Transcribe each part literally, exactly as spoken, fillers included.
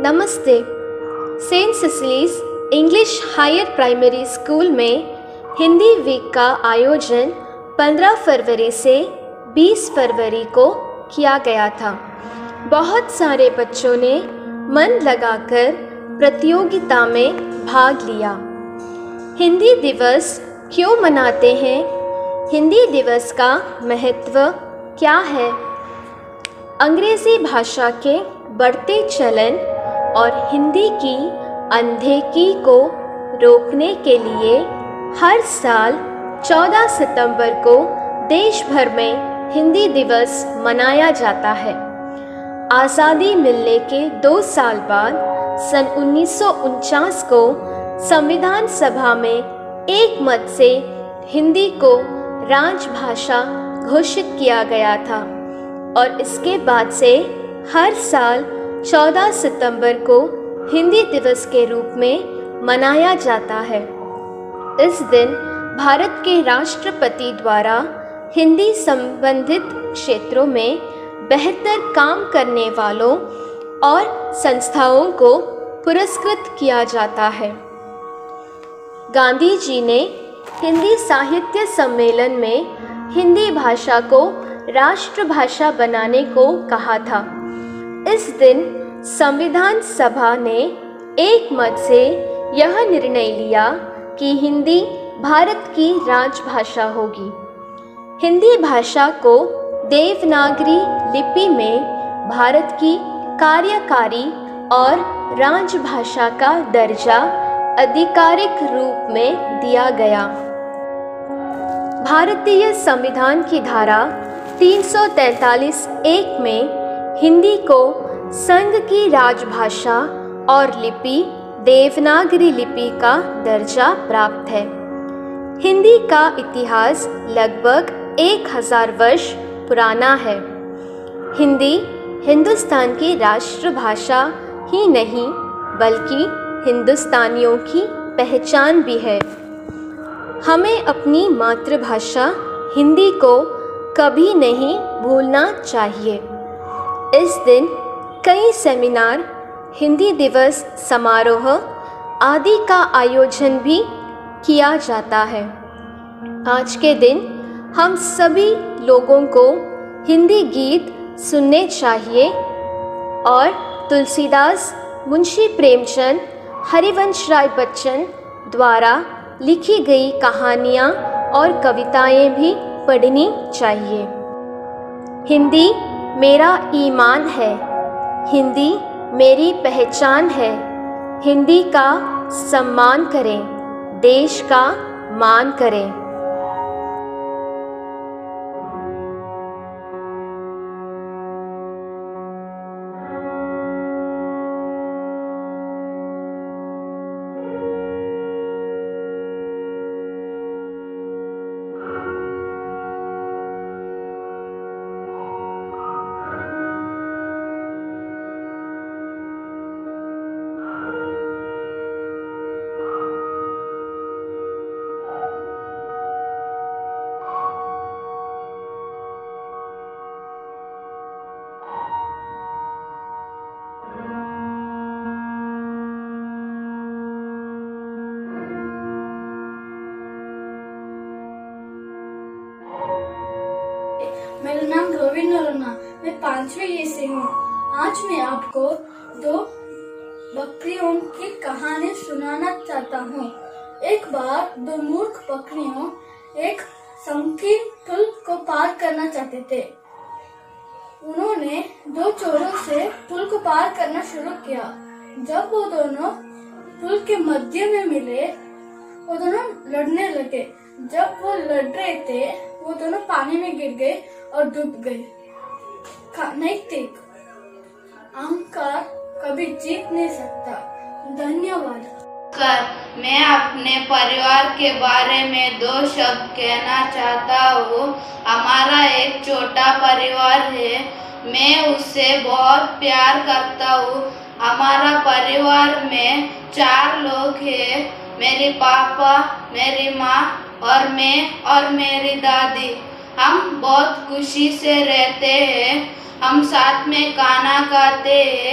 नमस्ते। Saint Cecilia's English higher primary school में Hindi week का आयोजन पंद्रह फरवरी से बीस फरवरी को किया गया था। बहुत सारे बच्चों ने मन लगाकर प्रतियोगिता में भाग लिया। हिंदी दिवस क्यों मनाते हैं? हिंदी दिवस का महत्व क्या है? अंग्रेज़ी भाषा के बढ़ते चलन और हिंदी की अनदेखी को रोकने के लिए हर साल चौदह सितंबर को देश भर में हिंदी दिवस मनाया जाता है। आज़ादी मिलने के दो साल बाद सन उन्नीस सौ उनचास को संविधान सभा में एक मत से हिंदी को राजभाषा घोषित किया गया था और इसके बाद से हर साल चौदह सितंबर को हिंदी दिवस के रूप में मनाया जाता है। इस दिन भारत के राष्ट्रपति द्वारा हिंदी संबंधित क्षेत्रों में बेहतर काम करने वालों और संस्थाओं को पुरस्कृत किया जाता है। गांधी जी ने हिंदी साहित्य सम्मेलन में हिंदी भाषा को राष्ट्रभाषा बनाने को कहा था। इस दिन संविधान सभा ने एक मत से यह निर्णय लिया कि हिंदी भारत की राजभाषा होगी। हिंदी भाषा को देवनागरी लिपि में भारत की कार्यकारी और राजभाषा का दर्जा आधिकारिक रूप में दिया गया। भारतीय संविधान की धारा तीन सौ तैंतालीस एक में हिंदी को संघ की राजभाषा और लिपि देवनागरी लिपि का दर्जा प्राप्त है। हिंदी का इतिहास लगभग एक हजार वर्ष पुराना है। हिंदी हिंदुस्तान की राष्ट्रभाषा ही नहीं बल्कि हिंदुस्तानियों की पहचान भी है। हमें अपनी मातृभाषा हिंदी को कभी नहीं भूलना चाहिए। इस दिन कई सेमिनार, हिंदी दिवस समारोह आदि का आयोजन भी किया जाता है। आज के दिन हम सभी लोगों को हिंदी गीत सुनने चाहिए और तुलसीदास, मुंशी प्रेमचंद, हरिवंश राय बच्चन द्वारा लिखी गई कहानियाँ और कविताएं भी पढ़नी चाहिए। हिंदी मेरा ईमान है, हिंदी मेरी पहचान है। हिंदी का सम्मान करें, देश का मान करें। मेरा नाम रविंद्र रना, मैं पांचवी ए से हूँ। आज मैं आपको दो बकरियों की कहानी सुनाना चाहता हूँ। एक बार दो मूर्ख बकरियों एक संकीर्ण पुल को पार करना चाहते थे। उन्होंने दो चोरों से पुल को पार करना शुरू किया। जब वो दोनों पुल के मध्य में मिले, वो दोनों लड़ने लगे। जब वो लड़ रहे थे, वो दोनों पानी में गिर गए और डूब गए। नैतिक अहंकार कभी जीत नहीं सकता। धन्यवाद। कर मैं अपने परिवार के बारे में दो शब्द कहना चाहता हूँ। हमारा एक छोटा परिवार है, मैं उससे बहुत प्यार करता हूँ। हमारा परिवार में चार लोग हैं, मेरे पापा, मेरी माँ और मैं और मेरी दादी। हम बहुत खुशी से रहते हैं। हम साथ में खाना खाते हैं,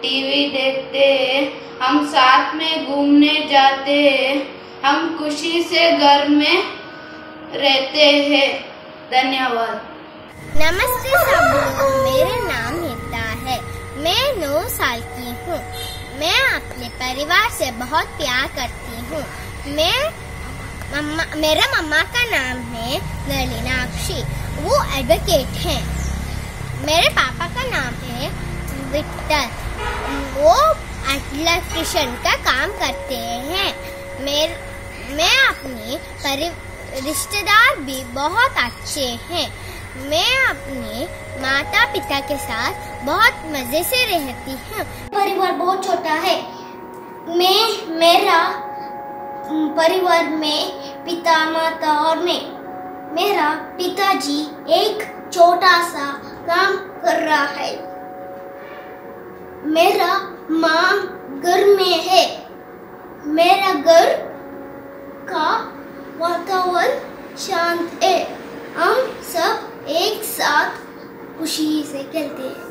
टीवी देखते हैं, हम साथ में घूमने जाते हैं, हम खुशी से घर में रहते हैं। धन्यवाद। नमस्ते सबको, मेरा नाम हिता है। मैं नौ साल की हूँ। मैं अपने परिवार से बहुत प्यार करती हूँ। मैं मम्मा मेरा मम्मा का नाम है नलिनाक्षी, वो एडवोकेट हैं। मेरे पापा का नाम है विक्टर, वो इलेक्ट्रिशियन का काम करते हैं। मेर, मैं अपने रिश्तेदार भी बहुत अच्छे हैं। मैं अपने माता पिता के साथ बहुत मजे से रहती हूँ। परिवार बहुत छोटा है। मैं मेरा परिवार में पिता, माता और मैं। मेरा पिताजी एक छोटा सा काम कर रहा है। मेरा माँ घर में है। मेरा घर का वातावरण शांत है। हम सब एक साथ खुशी से खेलते हैं।